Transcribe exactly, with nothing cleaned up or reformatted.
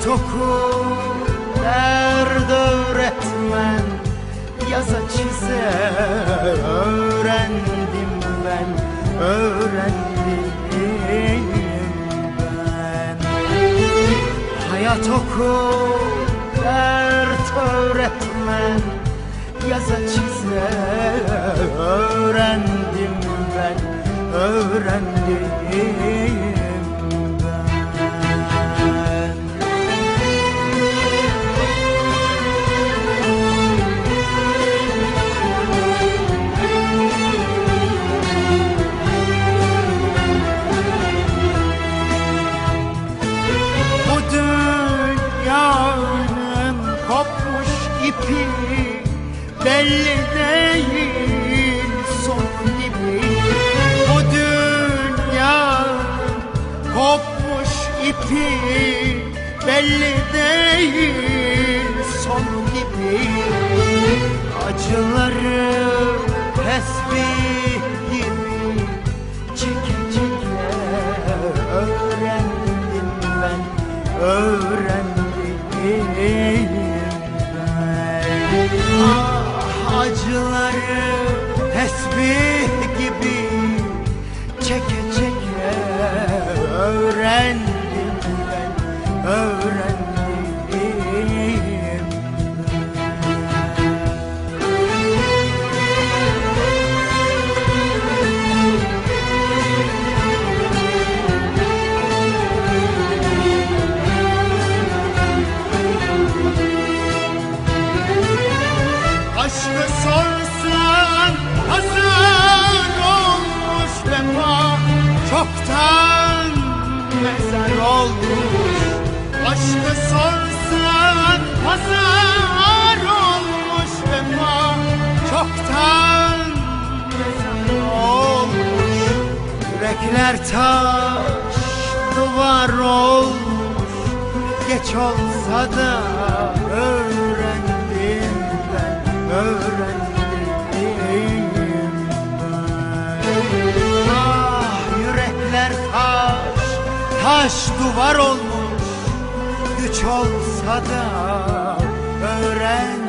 oku, dert öğretmen, yaza çize öğrendim ben, öğrendim ben. Hayat oku, dert öğretmen, yaza çize öğrendim ben, öğrendim ben. Bu dünyanın kopmuş ipi belli değil son gibi. Bu dünyanın kopmuş ipi belli değil son gibi. Acıları tesbih gibi çeke çeke öğrendim ben, öğrendim ben. Ah, acıları tesbih gibi çeke çeke öğrendim ben, öğrendim. Aşkı sorsan hazır olmuş vefa, çoktan mezar olmuş. Aşkı sorsan hazır olmuş vefa, çoktan mezar olmuş. Yürekler taş duvar olmuş, geç olsa da öğrendim ben, öğrendim ben. Ah, yürekler taş, taş duvar olmuş, güç olsa da öğrendim.